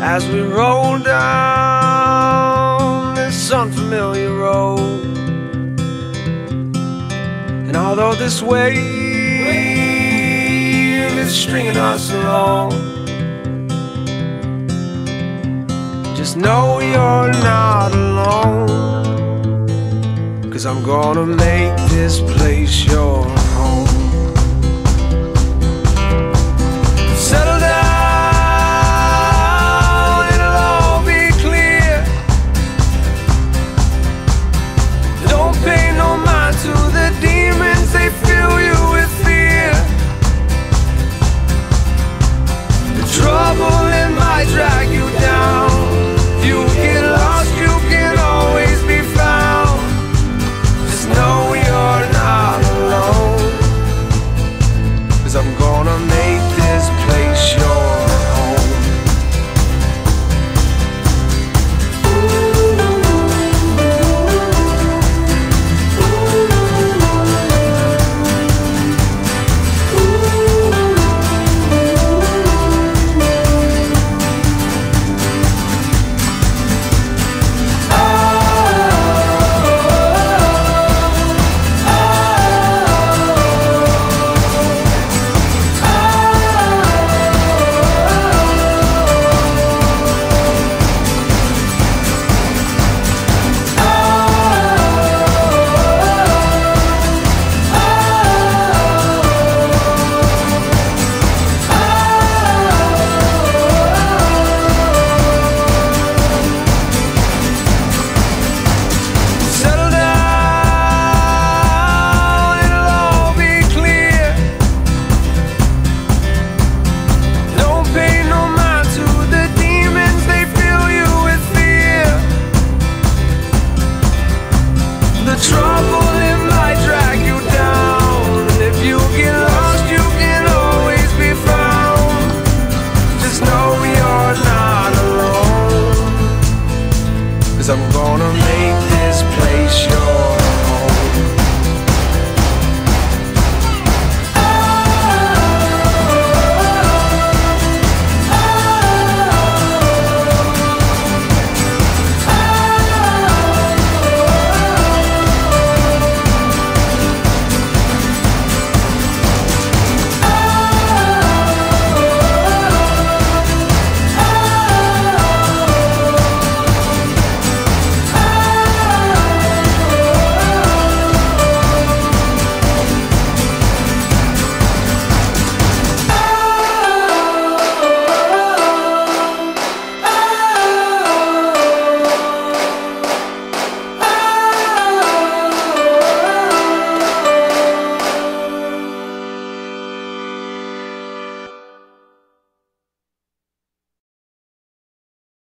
as we roll down this unfamiliar road. And although this wave is stringing us along, just know you're not alone, 'cause I'm gonna make this place your home. Settle down, it'll all be clear. Don't pay no mind to the demons, they fill you with fear. The trouble, it might drag you down. If you get lost, you can always be found. Just know you're not alone, 'cause I'm gonna make this place your home. The trouble, it might drag you down, and if you get lost, you can always be found. Just know you're not alone, 'cause I'm gonna make this place yours.